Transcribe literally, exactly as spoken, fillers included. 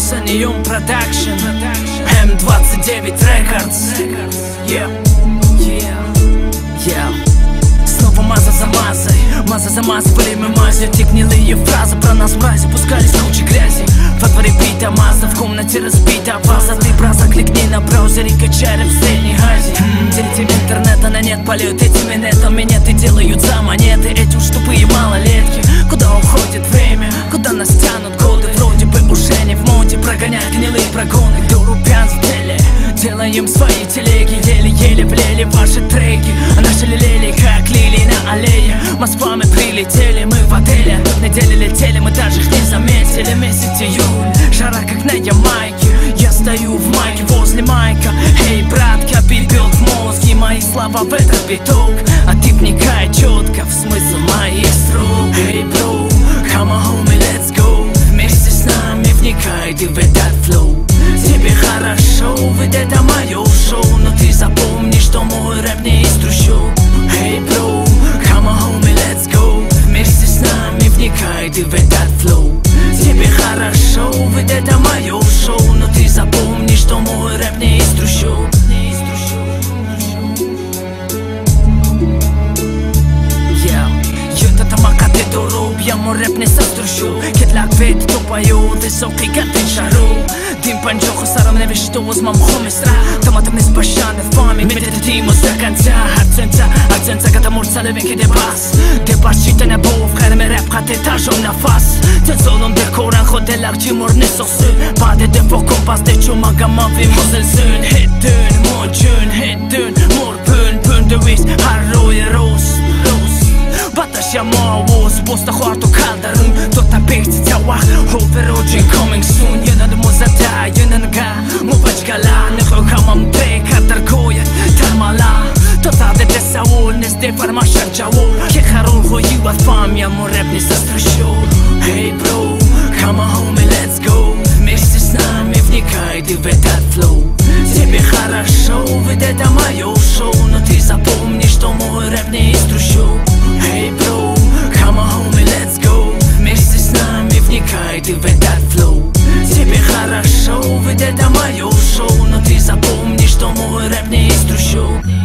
Саниум Продакшн, эм двадцать девять Records. Yeah, yeah, yeah. Снова маза за мазой, маза за мазой, время мазью. Те гнилые фразы про нас в разе пускались кучи грязи. Во дворе бита маза, в комнате разбита ваза. Ты браза, кликни на браузере, качали в средней Азии. Дети интернета на нет полют этими нетами, нет и делают за монеты. Эти уж тупые малолетки. Куда уходит время, куда нас тянут годы? Вроде бы уже не в моде прогонять гнилые прогоны. До рупян в деле, делаем свои телеги. Еле-еле влели ваши треки, а наши лелели как лилии на аллее. Москва, мы прилетели, мы в отеле. Недели летели, мы даже их не заметили. Месяц июль, жара как на Ямайке. Я стою в майке возле майка. Эй, братка, бибет в мозге мои слова в этот биток. А ты вникай четко в смысл моих строк. Эй, бро, come on homie, let's go. Вместе с нами вникай ты в этот флоу. Тебе хорошо, ведь это мое шоу. Но ты запомни, что мой рэп не из трущоб. Эй, бро, come on homie, let's go. Вместе с нами вникай ты в этот флоу. Тебе хорошо, ведь это мое шоу. Но ты запомни, что мой рэп не из трущоб. Я мой рэп не сострущу. Кетлак вет тупаю, высокий как ты шару. Дим панчоху сарам не виж, что возьмам хомистра. Томатом не спащаны в фами, медитатимо до конца. Акцента, акцента, когда мурца левенки де бас. Де бас читане бов, хайраме рэп хат этажом на фас. Те золом де коран ходелак чимур не сосу. Паде де по компас де чумага мави мозельсун. Хиттun, мочун, хиттun, морпун, пун de vis, harroi ros. Batas llamados, posta cuarto caldarun. Tota pixti tawah, overoji coming soon. Yena de mozata, yena nga mubajgala. Nekho kamam tre katar koyat tarmala. Tota de tesaul, neste farma sharjawo. Ke kharul khoyi wa fam ya mo rap не сострущу. Hey bro, come on homie, let's go. Вместе с нами вникай ты в этот флоу. Тебе хорошо, ведь это мое шоу. Но ты запомни, что мой рэп не из трущоб. Hey bro, come on homie, let's go. Вместе с нами вникай ты в этот флоу. Тебе хорошо, ведь это мое шоу. Но ты запомни, что мой рэп не из трущоб.